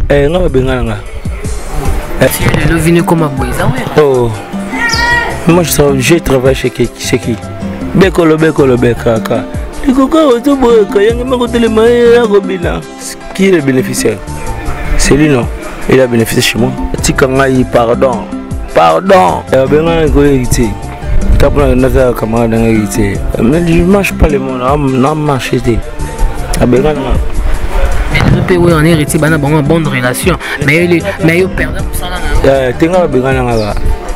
nga bengana. Si elle est venue comme Aboueza, ouais. Oh. Moi je travaille chez qui? Bekolo bekaka. Qui est le bénéficiaire? C'est lui, non? Il a bénéficié chez moi. Pardon. Je ne mange pas les mots, non, marché. Mais le pays où on est héritier, on a une bonne relation. Mais il perd ça.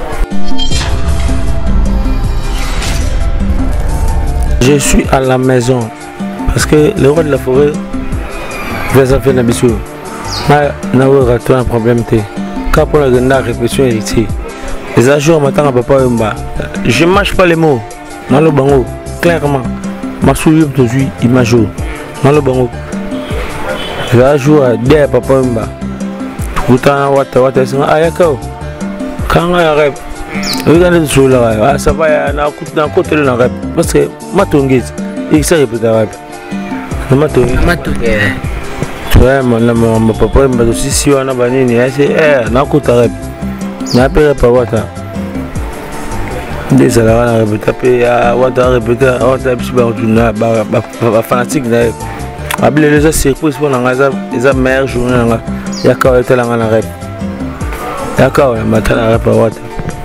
Je suis à la maison parce que le roi de la forêt va faire un bisou. Je n'ai pas de problème. Quand on a une répétition héritier, les agents m'attendent à papa. Je ne mange pas les mots. Dans le bango, clairement. Ma souris aujourd'hui, il m'a joué. Dans le bango. Les agents à derrière papa. Pourtant, quand on a rep. Regardez sur la ça va, il y a un côté de la rep. Parce que ma tongue, il s'est répété la rep. Ma tongue. Tu vois, mon papa m'a dit si on a banni, il a dit, n'a côté rep. N'a pas pas wata. Des salariés à répéter, à wata répéter, à wata psychologique, fanatique. Abile les autres surprises pour les meilleures journées. Il y a quand même la rep. Il y a quand même la rep à wata.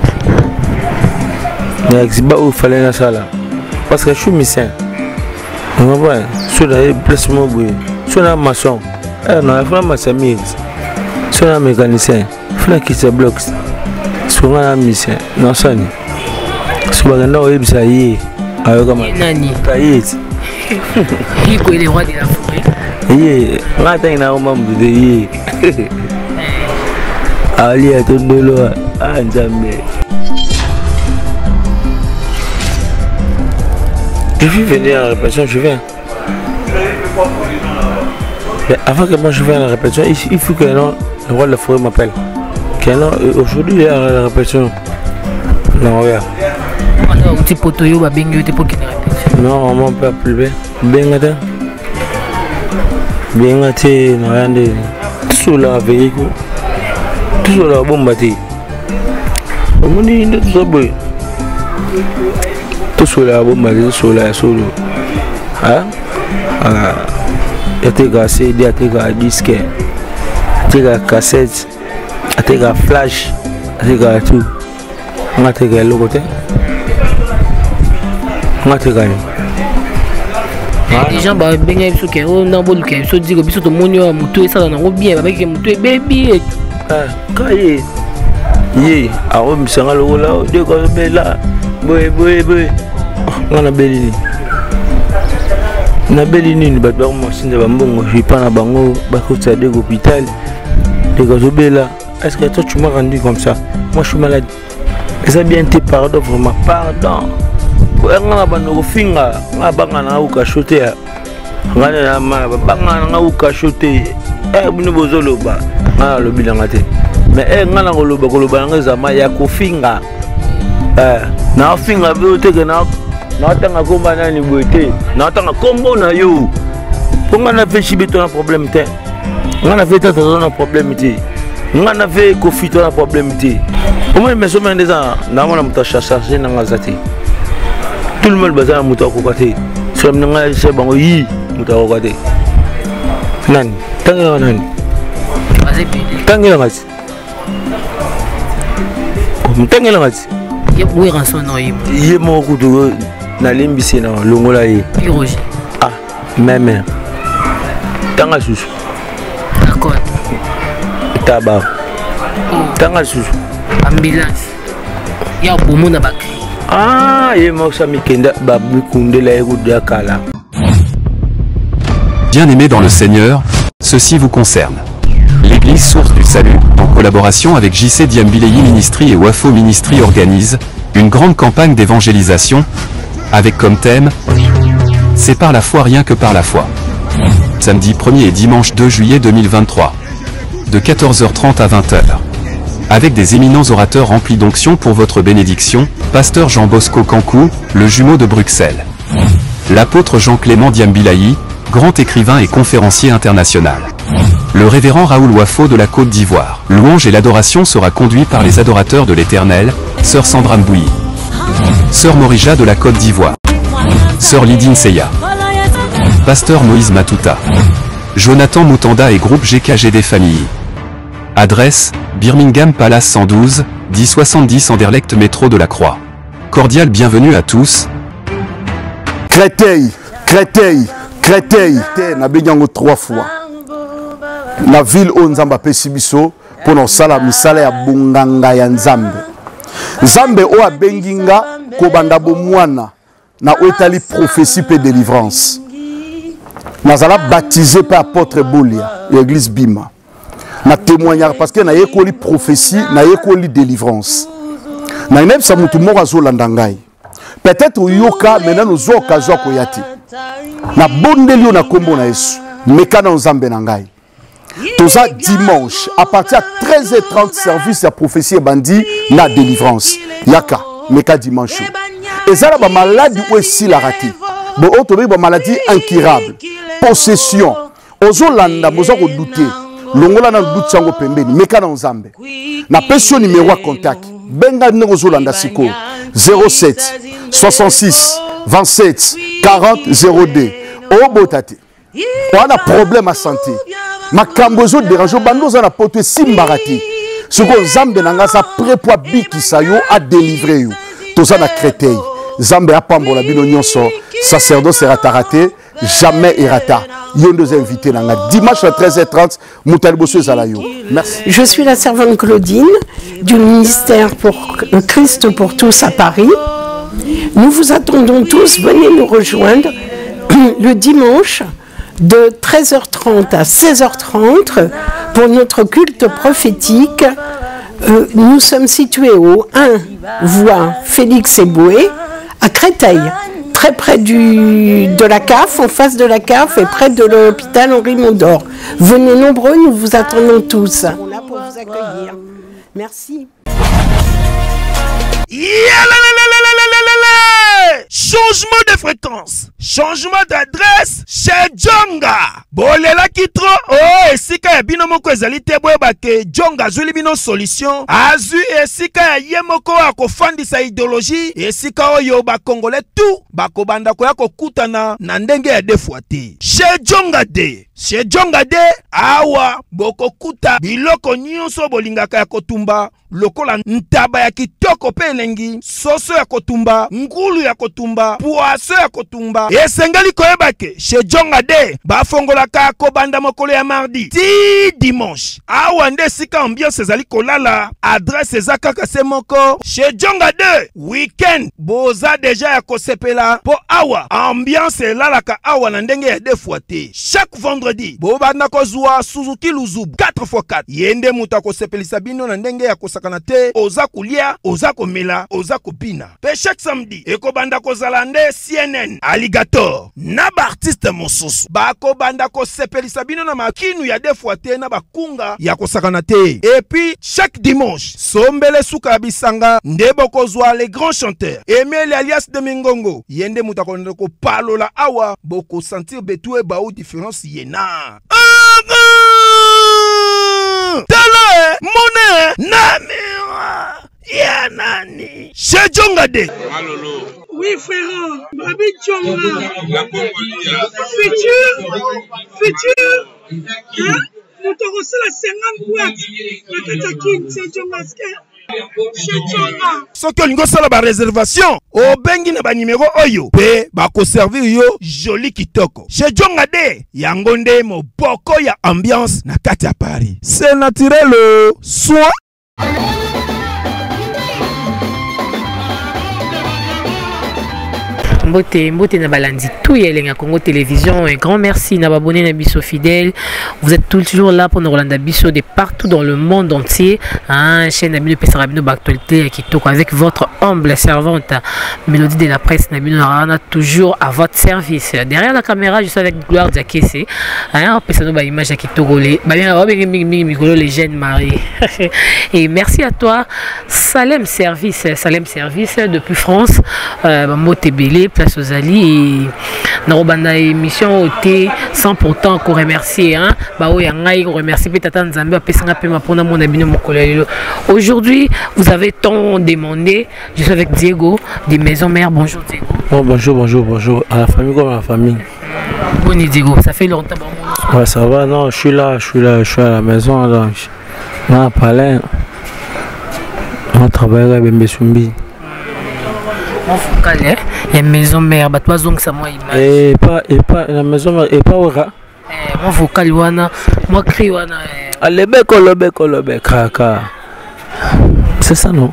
Mais il fallait la salle parce que je suis médecin. On va sur le placement, sur la maçon, non, il faut la maçon, sur la mécanicien, il faut la qui se bloque, sur la médecin, non, ça n'est pas sur la noix, ça y est, avec il est le roi de la forêt. Il est là, on de y Ali à ton dolo, ah, jamais. Je vais venir à la répétition, je viens. Mais avant que moi je vienne à la répétition, il faut que le roi de la forêt m'appelle. Aujourd'hui, il est à la répétition. Non, regarde. Non, on m'a pas appelé. Bengata. Bengata, non, rien de. Tout sur la véhicule. Tout sur la bombe bâtie. On m'a dit, tout ça, boy. Tout sur la bombe, sur la solo. Hein? Il y a des CD, il y a des disques, il y a des cassettes, il y a des flash, il y a tout. On a des logo. On a des gars. Les gens bah bien sûr que on a beaucoup de choses dire que biso to monio muto et ça on a bien avec muto baby. Quand yi a on me sanga logo là de ko bela boy. On a beli. Na beli nini bato ba mo sinde ba mbongo je pas na bango ba ko tsa de l'hôpital de Gazobela. Est-ce que toi tu m'as rendu comme ça? Moi je suis malade. Et ça bien été pardon vraiment pardon. Ngana bano finga ngabanga na uka shote ya. Ngana na ma banga na uka shote. Buni bozolo ba. Ngana lo bilanga te. Mais ngana koloba ngeza ya ko finga. Na finga be te na tanga komba nani boete na tanga kombo na yo ponga na fait chibito na problème te ngana fait tata na problème te ngana fait kofito na problème te au moins mais somme des ans na mona muta charger na ngazati tout le monde bazana muta ko kate somme nga se bango yi muta ko kate nani tanga nani tanga ngati tanga ngati oui rançon no yi mo kudu na limbisi na longola ye Roger même tanga susu d'accord taba tanga susu ambulance ya bomo na bakri ye mo sami kenda babu kundela ekudia kala. Bien-aimés dans le Seigneur, ceci vous concerne. L'Église Source du Salut, en collaboration avec JC Diambilei Ministry et Wafo Ministry organise une grande campagne d'évangélisation avec comme thème « C'est par la foi rien que par la foi ». Samedi 1er et dimanche 2 juillet 2023, de 14h30 à 20h. Avec des éminents orateurs remplis d'onction pour votre bénédiction, Pasteur Jean Bosco Kankou, le jumeau de Bruxelles. L'apôtre Jean-Clément Diambilei, grand écrivain et conférencier international. le révérend Raoul Wafo de la Côte d'Ivoire. Louange et l'adoration sera conduit par les adorateurs de l'Éternel, Sœur Sandra Mbouyi, Sœur Morija de la Côte d'Ivoire, Sœur Lydine Seya, Pasteur Moïse Matuta, Jonathan Moutanda et groupe GKGD Famille. Adresse, Birmingham Palace 112, 1070 Anderlecht métro de la Croix. Cordial bienvenue à tous. Créteil, na benyango 3 fois. La ville où Nzamba Pesibiso pour nos sala misala ya bunganga ya Nzambe. Nzambe o abenginga kobanda bomwana na otali prophétie pe délivrance. Nazala baptisé par apôtre Bolia, l'église Bima. Na témoignage parce que na yekoli prophétie, na yekoli délivrance. Na ineb sa mutu moko azolanda ngai. Peut-être yoka maintenant nous occasion koyati. Na bondeli na kombo na Yesu, mekana Nzambe na ngai. Tout ça dimanche à partir de 13h30 service de prophétie et bandit la délivrance. Yaka meka dimanche. Et ça la maladie aussi la raté. Bon on trouve ba maladie incurable. Possession. Ozolanda bozo ko douter. Longola na doute sango pembeni mekana Nzambe. Na person numéro à contact. Benga ne ozolanda siko 07 66 27 40 02. Oh botate. On a problème à santé. Ma cambozo dérange bando za na pote simbarati. Ce que Nzambe nanga sa prépoi biki sayo a délivrer you. Tout ça na Créteil. Nzambe a pambola bino nyonso. Sacerdoce sera raté, jamais errata. Yon deux invités nanga dimanche à 13h30 Moutaliboso Zalayo. Merci. Je suis la servante Claudine du ministère pour Christ pour tous à Paris. Nous vous attendons tous, venez nous rejoindre le dimanche de 13h30 à 16h30 pour notre culte prophétique. Nous sommes situés au 1 voie Félix Eboué à Créteil, très près de la CAF, en face de la CAF et près de l'hôpital Henri Mondor. Venez nombreux, nous vous attendons tous. On est là pour vous accueillir. Merci. Changement de fréquence, changement d'adresse chez Djonga. Bolela kitro, oh, esika ya bino moko ezali te boyeba ke Djonga zuli bino solution. Azu esika ya ye moko akofandisa idéologie, esika oyo ba Congolais tout bakobanda koya kokutana na ndenge ya defwa te. Chez Djonga de, chez Djonga de awa bokokuta biloko nyonso bolingaka ya kotumba. Lokola ntaba ya kitoko pe elengi, soso ya kotumba, ngulu ya kotumba, poaso ya kotumba. Esengeli koyeba ke chez Djonga de bafongolaka kobanda mokolo ya mardi ti dimanche. Awa nde sika ambiance ezali kolala, adresse eza kaka se moko. Chez Djonga de weekend boza deja ya kosepela po awa ambiance elalaka awa na ndenge ya defwa te. Chaque vendredi bobanda kozwa Suzuki Luzubu 4x4 yende muta kosepelisa bino na ndenge ya kanate oza kulia oza komela oza kopina pe chaque samedi ekobanda kozala nde CNN Alligator na ba artiste mosusu bako banda ko sepelisa bino na makinu ya defwa te na bakunga ya kosakana te. Et puis chaque dimanche sombele suka bisanga nde bokozwa les grands chanteurs Emile alias de Mingongo yende mutakonde ko palola awa boko sentir betue ba ou différence yena tala mone namira ya nani chez Djonga de. Oui frère, Babi Djonga futur hein motorose la 50 boîtes na kataki chez Djonga soki olingo sala ba réservation obengi na ba numéro oyo pe bako servir yo joli kitoko chez Djonga de yango nde moboko ya ambiance na kati ya Paris. C'est naturel soin. Mbote na balandi tout yelenga Congo Télévision. Un grand merci na abonné na biso fidèle. Vous êtes toujours là pour nous Rolanda biso de partout dans le monde entier. Hein, chaîne Nabino Pesarabino d'actualité qui toque avec votre humble servante Mélodie de la presse Nabino Narana toujours à votre service. Derrière la caméra, je suis avec Gloire Diakese. Hein, pesano ba image qui togolé. Ba bien les jeunes mariés. Et merci à toi Salem Service depuis France. Mote Belé place aux alliés et dans la émission OT sans pourtant qu'on remercie hein bah oui on remercie peut-être Nzambe a pesanga pe mapona mon abino mokolelo. Aujourd'hui vous avez tant demandé, je suis avec Diego des Maisons Mères. Bonjour Diego. Oh, bonjour à la famille comme à la famille. Bon Diego, ça fait longtemps. Ouais, ça va, non, je suis là, je suis à la maison donc non palais. On travaille avec Mbesumbi. Il y a une maison mère, bah toi donc ça moi image. Et pas la maison mère et pas ora. Moi vocal wana, moi cri wana. Alebeko kaka. C'est ça non?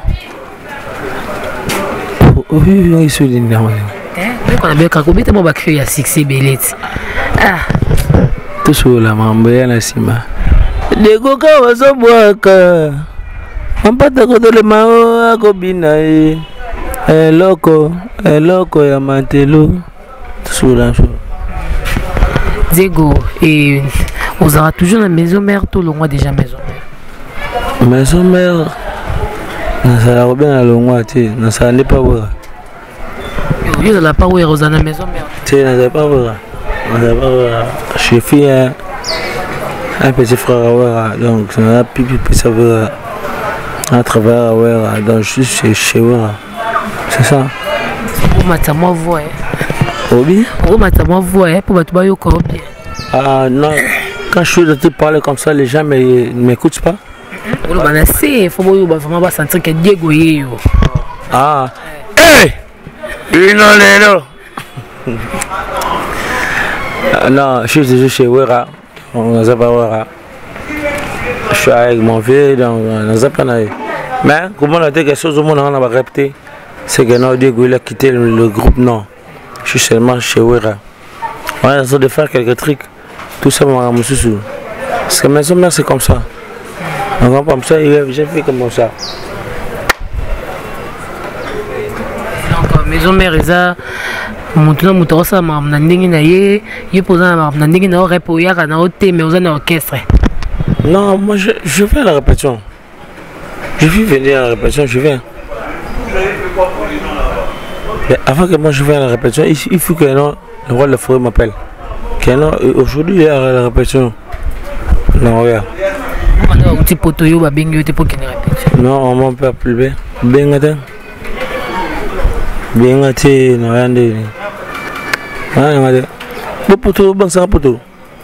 Oui, il se dit non. Mais quand on a bien kakobé tellement bah cri à succès bellet. Ah. Tout sur la mambe na sima. Dego ka wazoboaka. Ampata ko dole mao akobina e. Eloko ya mantelo sur la chose. Diego, et on aura toujours la maison mère tout le mois déjà maison mère. Maison mère, ça la bien à le mois, tu sais, ça n'est pas vrai. Oui, ça n'a pas vrai, on a la maison mère. Tu sais, ça pas vrai. Je suis un petit frère, donc ça n'a plus savoir à travers, donc je suis chez moi. C'est ça. Pour ma moi voix. Oui. Pour ma voix pour ma bien. Ah non, quand je suis de te parler comme ça, les gens ne m'écoutent pas. Il faut vraiment sentir que Diego est yo. Ah. Hey! Non, je suis déjà chez Wera. On n'a pas Wera. Je suis avec mon vieux, donc on n'a pas. Mais comment on a dit quelque chose au monde, on a répété. C'est que non, Diego il a quitté le groupe, non. Je suis seulement chez Wera. On a essayé de faire quelques trucs. Tout ça, mon monsieur. Parce que maison mère, c'est comme ça. Donc, comme ça, j'ai fait comme ça. Donc, maison mère, ça. Maintenant, je suis en orchestre. Non, moi je fais la répétition. Je vais venir à la répétition, je viens. Mais avant que moi je vienne à la répétition, il faut que le roi de la forêt m'appelle. Aujourd'hui, il y a la répétition. Non, regarde. Non, on m'a pas appelé. Bien, non, rien. Le poteau, bon, c'est un poteau.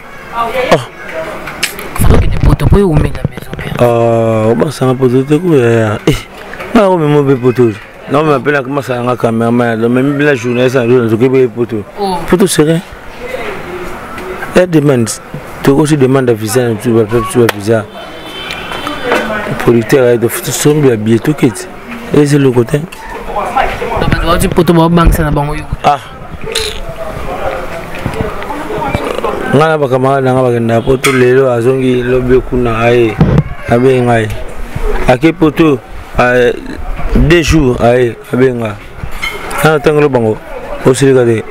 Bon, c'est un poteau. Non, mais moi, poteau. Non, mais après, comment ça a un caméraman. Même la journée, ça a un poteau. Poteau, c'est rien. Elle demande. Tu aussi demandes à visa, tu vas visa. Le producteur de photos sont bien habillés, tout quitte. Et c'est le côté. Ah. Ngana bakamara nanga bakenda poto lelo azongi lobe kuna aye abenga ake poto 2 jours aye abenga ana tangalo bango osirika de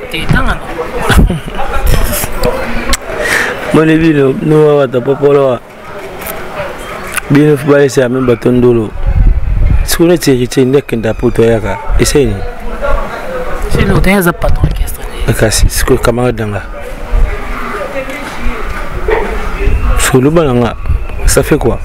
mone bino no wata popolo bino fubale sa même batondolo sikune tiri ndekenda poto yaka eseni c'est le dernier patron orchestre akasi siko kamara danga. Ça fait quoi?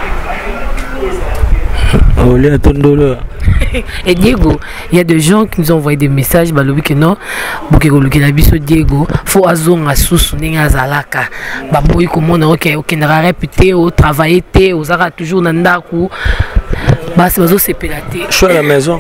Et Diego, il y a des gens qui nous ont envoyé des messages, bah que non, Diego, faut azonga sous n'engazalaka, bah boy comment on ok n'a répété au travailler aux ara toujours nandaku, bah c'est bazo sepelaté. Je suis à la maison.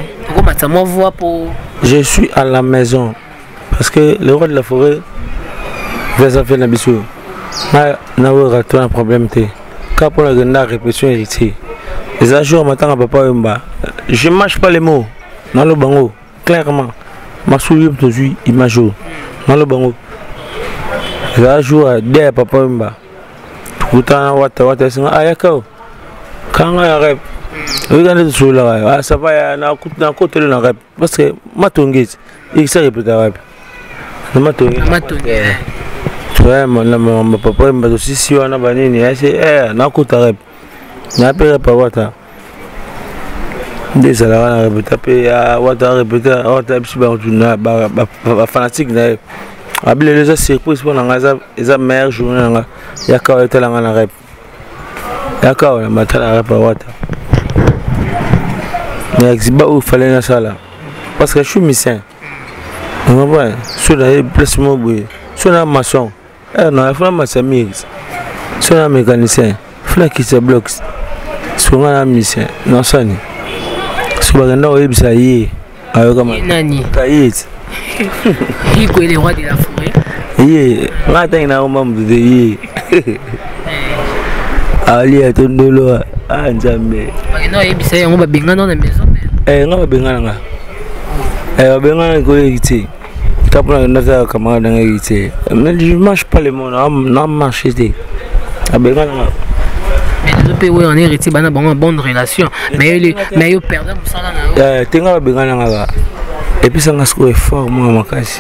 Je suis à la maison parce que le roi de la forêt va faire la bisou. Na tu as un problème quand pour la répétition ici les jours matin à papa je mâche pas les mots dans le bango clairement ma souris toujours image dans le bango les jours derrière papa tout temps wata c'est ayaka quand on rep regardez sur là ça va na côté le rep parce que matongis il s'est répété rep matongis ouais, mon papa m'a aussi si on a banni, c'est n'a pas rep. N'a pas rep. Des à la répété, à Wata répété, à Wata fanatique. Abile les surprises pour la meilleure journée. Il y a quand même la rep. Il y a quand même la rep à Wata. Mais il fallait la salle. Parce que je suis médecin. On va sur la placement, sur la maçon. Non, il faut la maçon. Sur la mécanicien. Il faut la qui se bloque. Sur la médecin. Non, ça n'est. Sur la médecin, ça y est. Nani. Il est le roi de la forêt. Oui, matin na umam de yi. Ali atondolo anzambe. Non, il bisa yango ba benga na maison. Nga benga nga. Benga ko yiti. Tapona na za kama na yiti. Mais je mange pas le monde, na marché té. Benga nga. Mais le pays où on est héritier bana bon bonne relation. Mais il perdre musala na. Tenga benga nga. Et puis ça n'a pas fort moi makasi.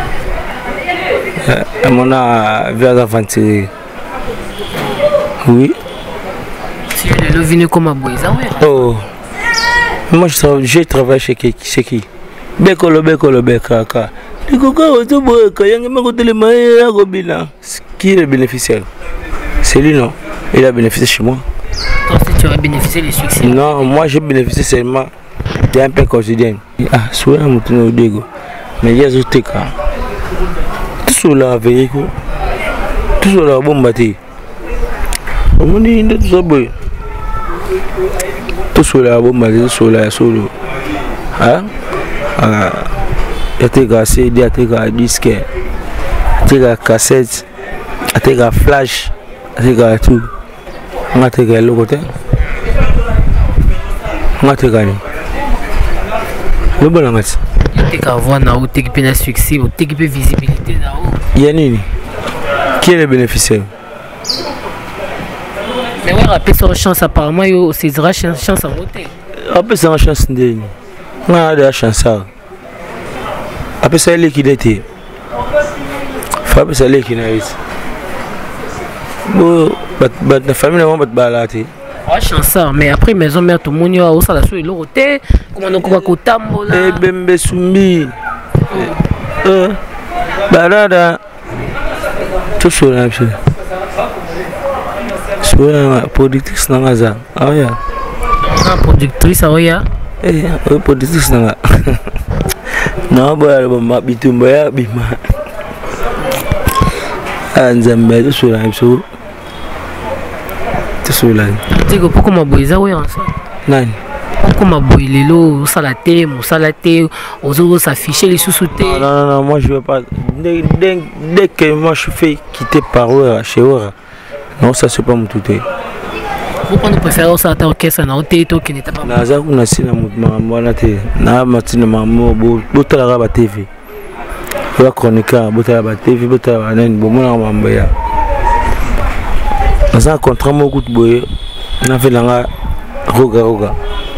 On a vu aventurer. Oui. Si le venu comme Aboisa, oui. Oh. Moi je travaille chez qui? Bekolo kaka. Le coca auto boy kayang ma côté le maïs Robina. Qui est le bénéficiaire? C'est lui non. Il a bénéficié chez moi. Toi si tu as bénéficié des succès. Non, moi j'ai bénéficié seulement d'un peu quotidien. Ah, soit un mouton au dégo. Mais il y a d'autres cas. Tout sur la veille, tout sur la bombe bâtie. On dit tout ça, boy. Tout sur la bombe bâtie, tout sur la solo. Hein? Il y a des CD, il y a des disques, il y a des cassettes, il y a des flash, il y a tout. On a des le côté. On a des gars. Le bon langage. Tu as voir na ou t'équiper na succès, ou t'équiper visibilité na ou. Yanini. Qui est le bénéficiaire? Mais ouais, rappelle sa chance apparemment, yo c'est une chance à voter. Après ça chance de. On a de la chance ça. Après ça les qui était. Après ça les qui n'a eu. Bon, la famille n'a pas balaté. Ah chance mais après maison mère tout le monde a aussi la sur le côté comment on va kotambola eh bembe sumbi barada tout sur la chose sur la productrice nangaza ah ya la productrice ah ya productrice nanga non ba bitumba ya bima anzambe tout sur la chose tu sais pourquoi ma boisa ouais ensemble nani pourquoi ma boilelo salate aux s'afficher les sous-soutés non moi je veux pas dès que moi je fais quitter par chez eux non ça c'est pas mon tout pourquoi nous préférons ça à orchestre na hotel qui n'était pas naza kuna sina mwana te na matina mamo botala ba TV la chroniqueur botala ba TV botala nani bomona mambo ya dans un contrat beaucoup de boy on a fait la roga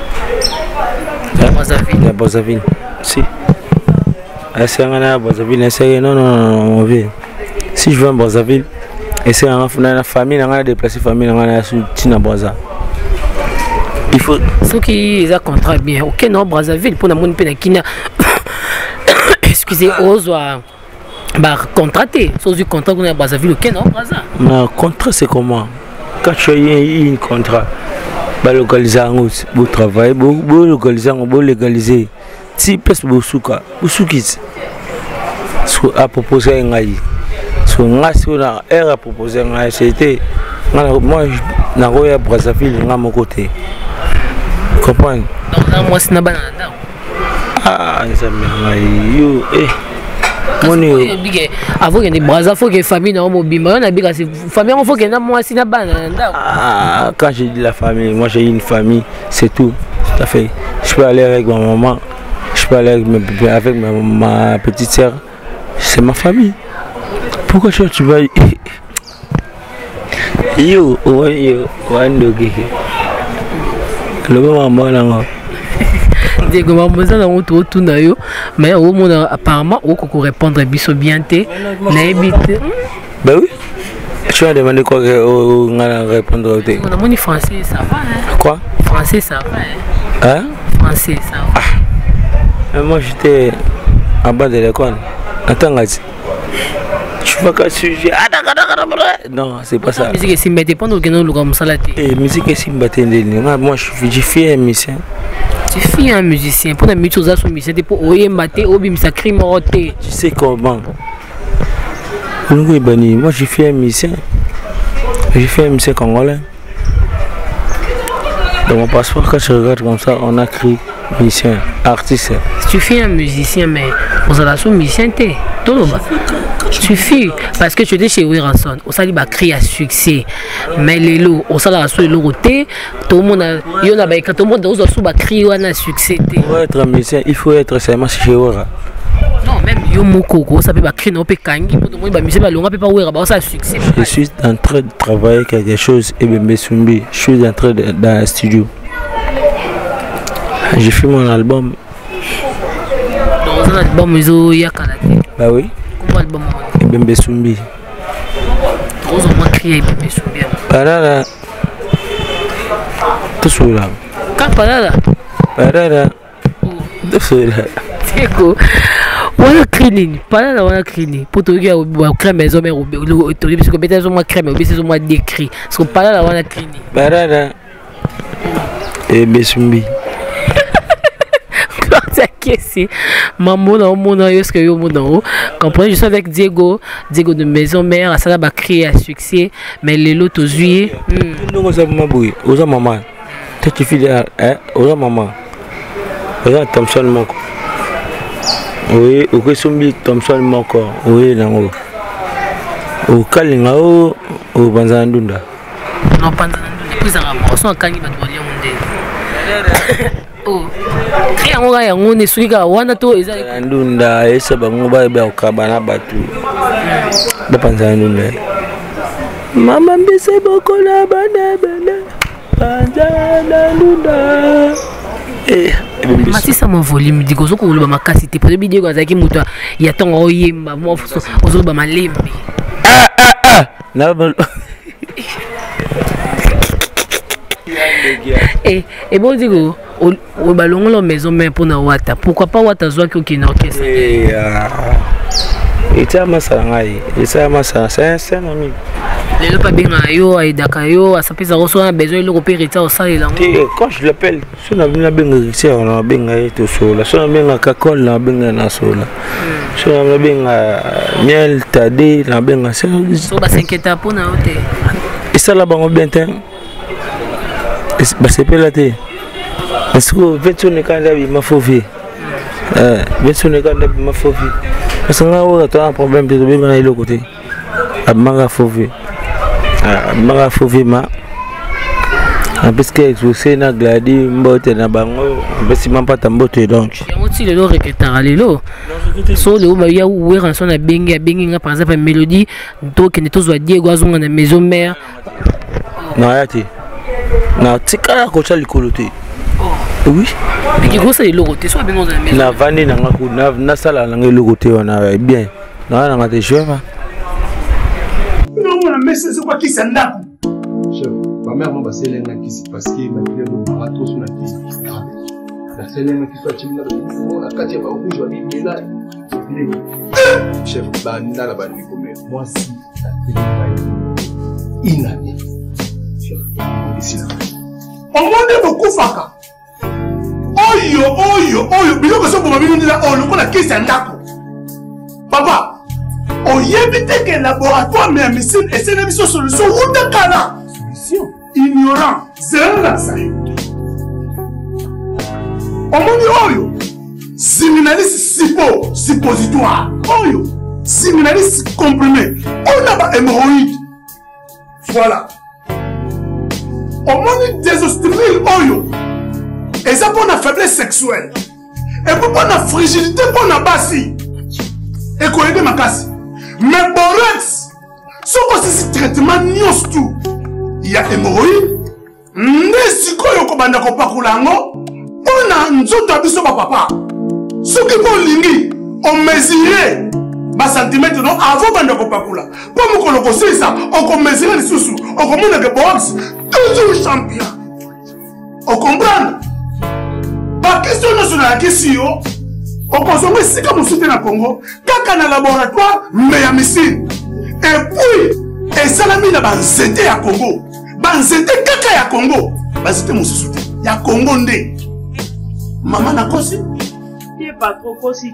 la Brazzaville si c'est un Brazzaville c'est non si je veux en Brazzaville et c'est la famille on a déplacé famille on a soutenu Brazza il faut ceux qui ont contrat bien OK non Brazzaville pour la monde penakina excusez ozoa contraté sur du contrat qu'on a Brazzaville OK non Brazza non contrat c'est comment quand tu as un contrat localiser en route pour travailler pour localiser pour légaliser si place pour souka pour soukis à proposer un aïe sur national air à proposer un aïe c'était moi na roya Brazzaville à mon côté comprends donc moi c'est na banana ah ça me yo avant que les Brazza faut que famille na mobima on a bien que famille faut que na moi si na banana ah quand je dis la famille moi j'ai une famille c'est tout à fait je peux aller avec ma maman je peux aller avec ma petite sœur c'est ma famille pourquoi tu vas yo wandoki le maman là des gommes na on tout na yo mais au monde apparemment au qu'on répondre biso bien té na éviter bah oui tu as demandé quoi on a répondre au té on a mon français ça va hein quoi français ça va hein français, ça. Moi, j'étais en bas de l'école. Attends, tu vois que sujet. Non, c'est pas ça. La musique est si bête, pendant que nous comme ça là. Musique est si bête. Moi, je suis un musicien. Tu fais un musicien. Pour la musique, tu es musicien. Pour oyer maté, obi ça crie moroté. Tu sais comment? Moi, je suis un musicien. Je fais un musicien congolais. Dans mon passeport, quand je regarde comme ça, on a écrit musicien, artiste. Tu fais un musicien, mais vous avez un musicien, tout le monde. Tu fais, parce que tu étais chez Weranson, on s'est dit bah créer un succès. Mais les lots, on s'est dit sur le côté, tout le monde a, il y en a bah tout le monde a aussi bah créer un succès. Pour être un musicien, il faut être seulement chez Wera. Non, même Yomoko, ça peut pas créer, on peut kangi, pour tout le monde, bah musicien, bah l'on peut pas Wera, bah ça succès. Je suis en train de travailler quelque chose et Bembe Sumbi, je suis en train de dans le studio. J'ai fait mon album. Dans un album, ils ont Yakalate. Bah oui. Comment album? Bembe Sumbi. Ils ont moins crié Bembe Sumbi. Parara. Tout cela. Quand Parara? Parara. Tout cela. C'est quoi? Voilà cleaning, pas là on cleaning. Pour te dire on crée maison mais au parce que peut-être on crée mais c'est moi décrit. Parce que pas là on cleaning. Parara. Et Besumbi. C'est maman dans mon est-ce que yo mon dans comprenez je suis avec Diego de maison mère à ça va créer un succès mais les lots aux yeux non ça m'a bouillé aux maman tu fais aux maman aux Thompson Moko oui au Kesumbi Thompson Moko oui nango au Kalinga au Banzandunda non Banzandunda plus à moi on kangi ba dolia monde oh rien on a on est suiga wana to eza ndunda esa bango ba ukabana batu ba Banzandunda mama mbese boko na bana Banzandunda Matisa mon volume dit gozo ko lo ba makasi te pour bidé ko azaki muto ya tongo oyemba mo ozo ba malembe na et bon digo au ballon la maison mais pour na wata pourquoi pas wata zo ki okina orchestre et ça ma sangai et ça ma c'est un ami les le pas bien yo aidaka yo asapeza roso na besoin le repérita au sale là quand je l'appelle si on a bien ben c'est on a bien été sur la si on a bien kakol na bien na sola si on a bien miel tadé na bien c'est so ba s'inquiéter pour na hote et ça là bango bien temps bah c'est pas là té parce que vetu ne quand il m'a fauvé vetu ne quand il m'a fauvé parce que là on a un problème de bien na le côté à m'a fauvé mara fovima parce que exaucé na gladi mbote na bango besi mampata mbote donc yango le lo reketara lelo so le ba ya wera so na bengi nga par exemple mélodie to ke ne to zo Diego azonga na maison mère na yati na tika ko cha likolote oui mais qui grosse le logoté so bengo na maison na vani na ngaku na sala na ngelo logoté wana bien na nga te cheva. Mais c'est quoi qui s'en a? Chef, ma mère m'a passé l'un qui s'est parce qu'il m'a dit que ma trop sur la tête. La seule qui soit timide, on a quatre pas rouge, on dit là. Chef, banda la bande comme moi si ça fait une année. Chef, ici là. On m'a beaucoup faka. Oyo, bilo que ça pour ma vie là, oh, le qui s'en a. Papa. On y évite que le laboratoire mais médecine et c'est une solution ou de cana. Solution ignorant, c'est là ça. On m'a dit oyo, séminaliste suppositoire, oyo, séminaliste comprimé, on a pas hémorroïde. Voilà. On m'a dit désostérile oyo, et ça pour la faiblesse sexuelle, et pour la fragilité pour la bassi, et qu'on aide ma casse. Mais borax, ce que c'est traitement nios tout. Il y a hémorroïde, n'est-ce que vous avez un peu on a un autre abisso papa. Ce qui est lingi, on mesurait ma centimètre avant de Coca-Cola. Pour me connaître ça, on mesurait les sous, on commande que borax, toujours champion. On comprend? Pas question nationale à question. On consomme ici comme on soutient le Congo. Kaka na laboratoire, mais à missile. Et puis, et salami na banzete à Congo. Banzete kaka ya Congo. Banzete mon soutien. Ya Congo ndé. Maman na kosi. Il n'est pas trop kosi.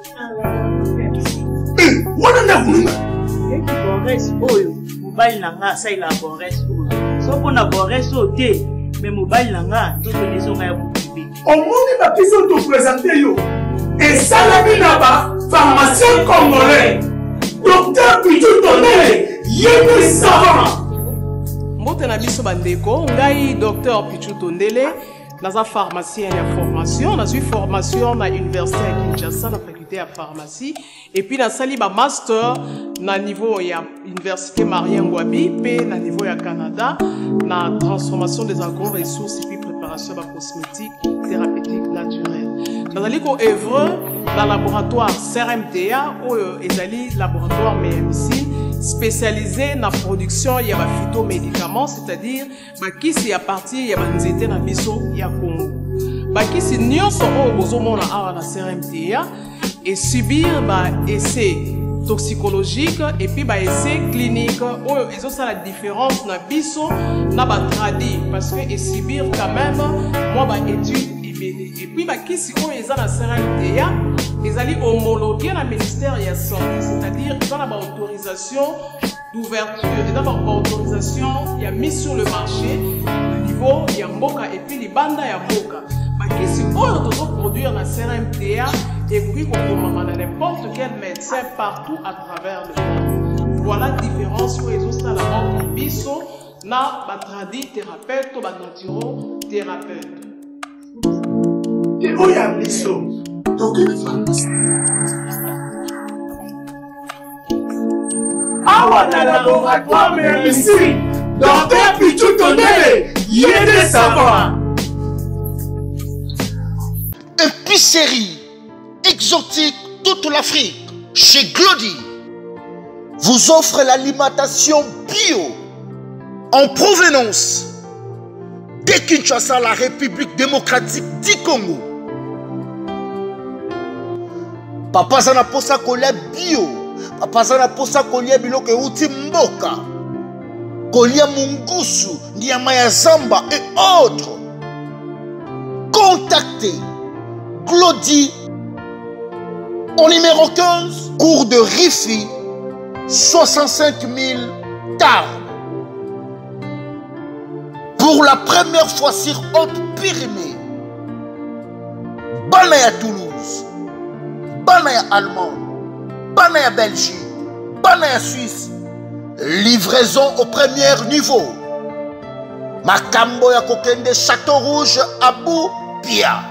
Wana na kununga. Et qui borès oyo. Mobile nanga ça il a borès oyo. So qu'on a borès oté. Mais mobile nanga tout les gens ya boubi. Au monde ba question te présenter yo. Et salami na ba pharmacien congolais. Docteur Pichu Tondele. Yémi savant. Mbote na biso bandeko, ngai docteur Pichu Tondele. Naza pharmacien ya formation, na suis formation na université à Kinshasa na faculté de pharmacie et puis na sali ba master na niveau ya université Marien Ngouabi pe na niveau ya Canada na transformation des agro-ressources et puis préparation de cosmétiques thérapeutiques naturelles. Nazali ko œuvre dans laboratoire CRMTA ou ezali laboratoire MMC spécialisé dans la production de phytomédicaments, c'est-à-dire qui à partir de nzete na biso ya Congo. Qui nyonso o bozomona awa na CRMTA et subir essais toxicologiques et puis essais cliniques où ils ont la différence na biso na tradi parce que et subir quand même moi étude et puis qui si on est na CRMTA ils allaient homologuer le ministère de la Santé, c'est-à-dire qu'ils ont l'autorisation d'ouverture, ils ont l'autorisation, il y a mis sur le marché, le niveau, il y a Mboka et puis les bandes, il y a Mboka. Qui si on doit produire la CRMTA et puis on peut n'importe quel médecin partout à travers le monde. Voilà la différence où ils ont la biso, na batradi thérapeute ou naturothérapeute. Et où il y a biso? Awa na laboratoire mais ici, docteur Pichu Tondele, Yémi savant. Épicerie exotique toute l'Afrique chez Glody vous offre l'alimentation bio en provenance de Kinshasa, la République démocratique du Congo. Papa zana posa kolia bio, papa zana posa kolia biloko uti mboka, kolia mungusu, nyama ya zamba et autres. Contactez Glody au numéro 15, cours de Rifi, 65 000 Tarbes. Pour la première fois sur Haute-Pyrénées, Banaya Toulouse, Banaya Allemagne, Banaya Belgique, Banaya Suisse, livraison au premier niveau. Makambo ya Kokende Château Rouge, Abou Pia.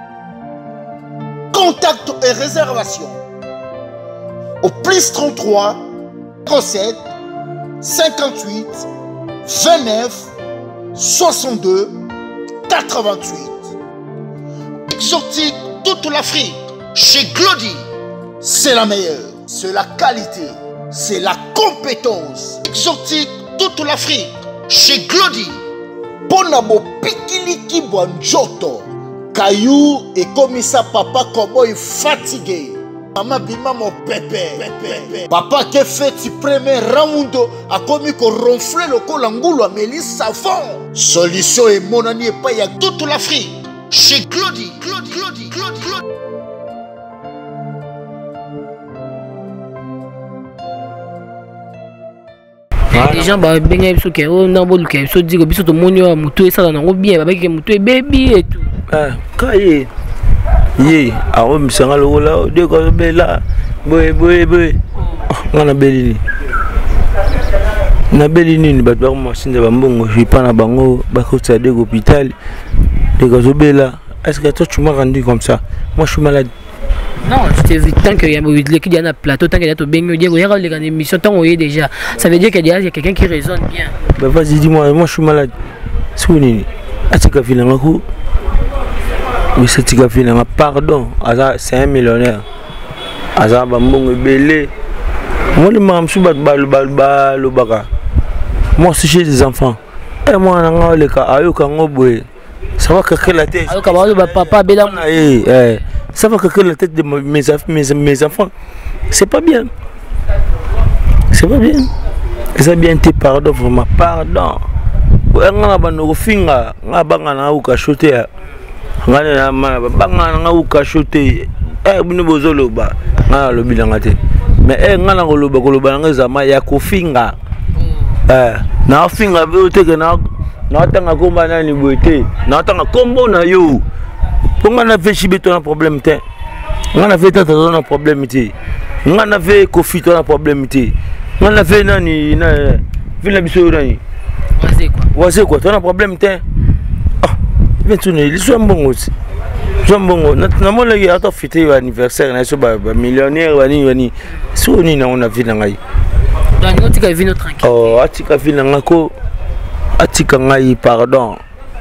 Contact et réservation au plus 33 07 58 29 62 88. Exotique toute l'Afrique chez Glody, c'est la meilleure, c'est la qualité, c'est la compétence. Exotique toute l'Afrique chez Glody. Ponabo Pikiliki Bonjoto. Caillou et comme ça papa Kobo est fatigué. Maman bima mon pépé. Papa qui fait le premier round a commis qu'on ronfle le col angoulou à Mélis savant. Solution et mon ami et pas y a toute l'Afrique. Chez Glody. Les gens benga biso ke o na boluka biso digo biso to monyo mutu esala nango bien ba ke mutu e baby et tout. Kaye ye awo misanga lokola de ko bela boy ngana belini na belini ni bato ba masinda ba mbongo jipa na bango ba ko tsade hôpital de ko bela. Est-ce que toi tu m'as rendu comme ça? Moi je suis malade. Non, tant qu'il y a l'équipe qui est un plateau, tant qu'il y a une émission, tant qu'on y est déjà, ça veut dire qu'il y a quelqu'un qui raisonne bien. Bah vas-y, dis-moi, moi je suis malade. Souni, est-ce que tu as un coup? Mais c'est que tu as pardon, c'est un millionnaire. Aza bambongo belé. Moi le mam soubat bal baka. Moi si j'ai des enfants. Et moi on a le cas ayo kango boy. Ça va craquer la tête. Papa, ça va craquer la tête de mes enfants. C'est pas bien. C'est pas bien. Ça bien été pardon, vraiment, pardon. Nga banoko finga, nga banga na uka shote. Nga na banga na uka shote. Bino bozolo ba. Nga lobi na ngate. Mais nga na koloba nga zama ya kofinga. Na finga bioteke na tanga komba na ni boete. Na tanga kombo na yo. Nga na fait chibeto na problème te. Nga na fait tata na problème te. Nga na fait kofito na problème te. Nga na fait nani na vila biso nani. Wazé quoi, tu as un problème t'es. Ah, viens tourner, il soit bon aussi. Soit bon. Normalement les gars, tu as fêté l'anniversaire, na so ba millionnaire wani. So ni na on a vu na ngai. Donc tu as vu notre tranquille. Oh, atika vu na ngako. Atika ngai pardon.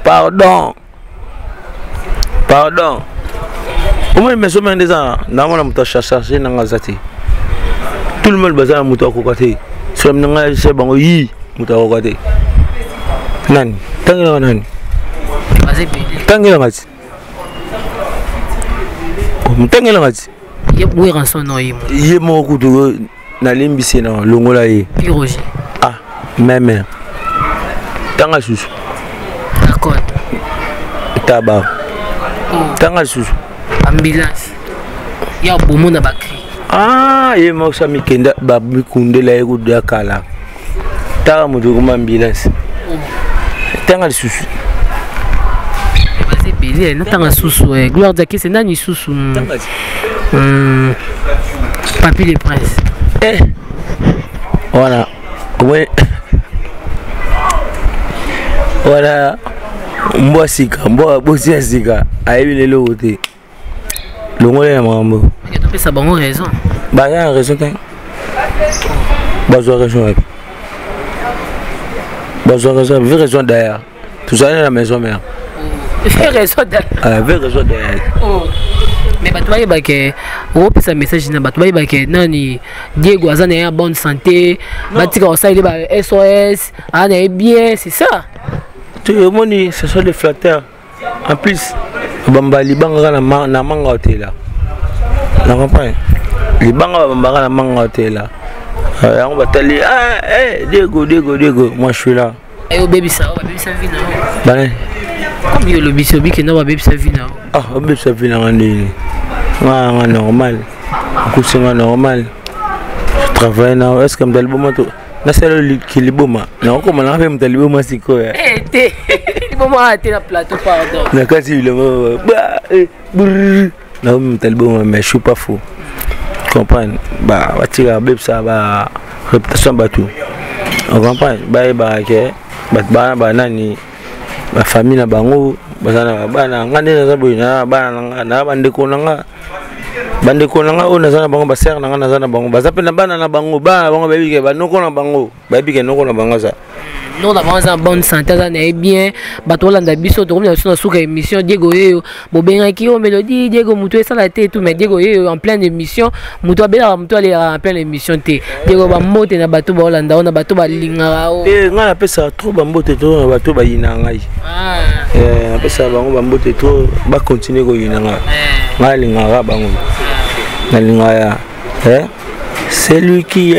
Comment mais so men des ans, na mona muta chercher na ngazati. Tout le monde bazala muta ko kate. So men ngai c'est bon yi muta ko kate. Nani? Tangira nani? Tangira ngati. Tangira ngati. Ye ranson no yimo. Ye mo kutu na limbisi na longola ye. Piroji. Ah, même. Tanga susu. D'accord. Taba. Tanga susu. Ambulance. Ya bomo na bakri. Ah, ye mo sa mikenda ba mikundela ye kudu kala. Tanga mudu kuma ambulance. Tanga susu. C'est belé, non tanga susu. Gloire de qui c'est nani susu. Papy les princes. Voilà. Ouais. Voilà. Mboa sika, mboa bosi sika. Ayebi lelo wote. Longole ya mambo. Il y a ça bon raison. Bah il y a raison t'as. Bah j'ai raison. Bah j'ai raison d'ailleurs. Tout ça à la maison mère. J'ai raison d'ailleurs. Avec raison d'ailleurs. Mais bah toi il va que on peut ça message na bah toi il va que nani Diego azana en bonne santé, batika au ça il va SOS, ana est bien, c'est ça. Tu es moni, ce sont des flatteurs. En plus, bamba libanga na manga hôtel là. Na comprends? Libanga bamba na manga hôtel là. On va t'aller Diego, moi je suis là. Et au baby ça vina. Bah comme il le bisobi que non baby ça vina. Ah, baby ça vina ngandi. Nga normal. C'est normal. Je travaille là, est-ce que m'daliboma to na selo kiliboma. Na ko mana fa m'daliboma siko ya. Te. Liboma te na plateau pardon. Na kasi le ba na m'daliboma mais je suis pas fou. Comprendre? Bah watira baby ça ba réputation batou. On comprend? Ba ke ba nani ba famille na bango bazana bana ngane na zaboy na bana na bandeko nanga ona zana bango ba ser nanga na zana bango bazape na bana na bango bango baby ke ba noko na bango baby ke noko na bango za non d'avance en bonne santé ça est bien bato landa biso to comme sur suka émission Diego yo bobenga ki o mélodie Diego muto ça la tête tout mais Diego yo en pleine émission muto bela muto aller en pleine émission té Diego ba mote na bato ba landa ona bato ba linga o nga pesa trop ba mbote to bato ba yina ngai na pesa bango ba mbote to ba continuer ko yina nga linga bango na linga ya c'est lui qui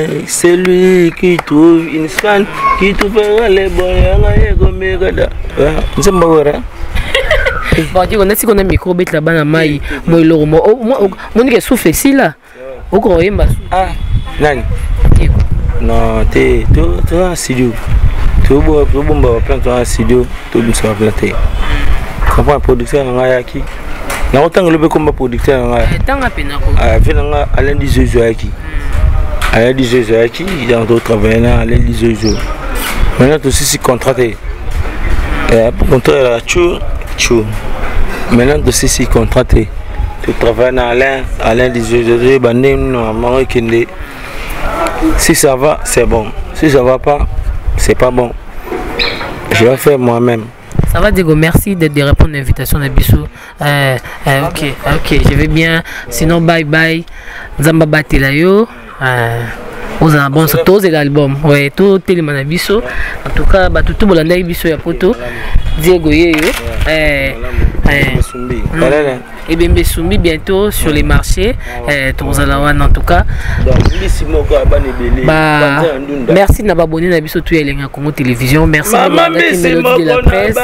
trouve une femme qui trouvera les bonheurs comme Megada. C'est bon, bon, tu connais si on a micro bête là-bas na mai, moi le romo, moi qui souffle ici là, au croyez pas. Ah, nani? Non, tu as studio, tu bon plein de studio, tout le monde planté. Comment producteur na yaki? Na autant le comme producteur na. Tant à peine ko. Venanga Alain Dizozo yaki. Alain Dizozo yaki, il est en train de travailler là Alain Dizozo. Maintenant tu aussi contraté. Pour contrat là chou. Maintenant tu aussi contraté. Tu travailles dans Alain Dizozo bandé normalement kende. Si ça va, c'est bon. Si ça va pas, c'est pas bon. Je vais faire moi-même. Ça va Diego, merci de répondre à l'invitation de Bissou. Ok, je vais bien. Sinon, bye bye. Zamba Batilayo. Oza bon surtout c'est l'album. Ouais, tout tellement na biso. En tout cas, ba tout bolanda biso ya poto. Diego Yeyo. Et bien Bessoumi bientôt sur les marchés. Tozalawan en tout cas. Merci de m'abonner na biso tout Elenga Congo Télévision. Merci de Mélodie de la presse.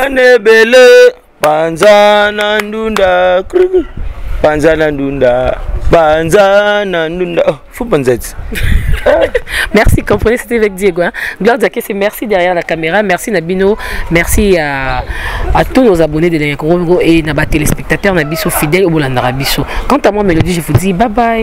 Panzana ndunda Panzana ndunda Panzana ndunda. Oh, faut Panzette. Merci, comprenez, c'était avec Diego. Hein. Gloire Diaké, c'est merci derrière la caméra. Merci Nabino. Merci à tous nos abonnés de Elenga Congo et à nos téléspectateurs, Nabiso fidèles au Bolandara Biso. Quant à moi, Mélodie, je vous dis bye bye.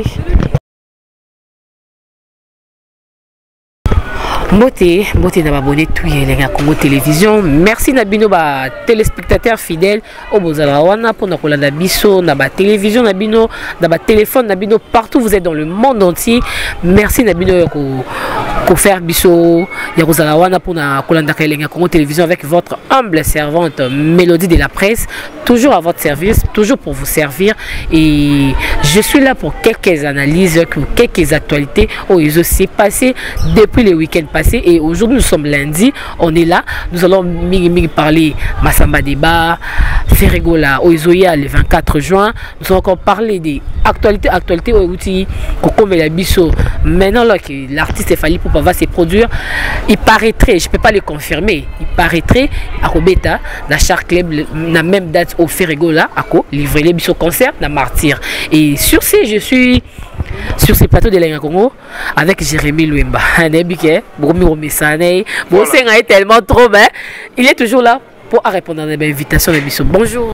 Beauté d'abonner tout Elenga Congo Télévision. Merci Nabino ba téléspectateurs fidèles au Bozalawana pour notre Kolanda Biso, Naba télévision Nabino, Naba téléphone Nabino partout vous êtes dans le monde entier. Merci Nabino pour faire Biso Yarozalawana pour na Kolanda Elenga Congo Télévision avec votre humble servante Mélodie de la presse, toujours à votre service, toujours pour vous servir et je suis là pour quelques analyses, quelques actualités où il s'est passé depuis le week-end passé et aujourd'hui nous sommes lundi, on est là, nous allons parler Massamba Débat, Ferregola, Oizoya le 24 juin, nous allons encore parler des actualités au outil Coco Melabiso. Maintenant là que l'artiste Fali Poupa va se produire, il paraîtrait, je ne peux pas le confirmer, il paraîtrait à Robeta, dans chaque club, la même date au Ferregola, à quoi livrer les biso concert, dans Martyr. Et sur ce, je suis sur ces plateaux de Elenga Congo avec Jérémy Louemba. Tellement trop, il est toujours là pour répondre à mes invitations. Bonjour.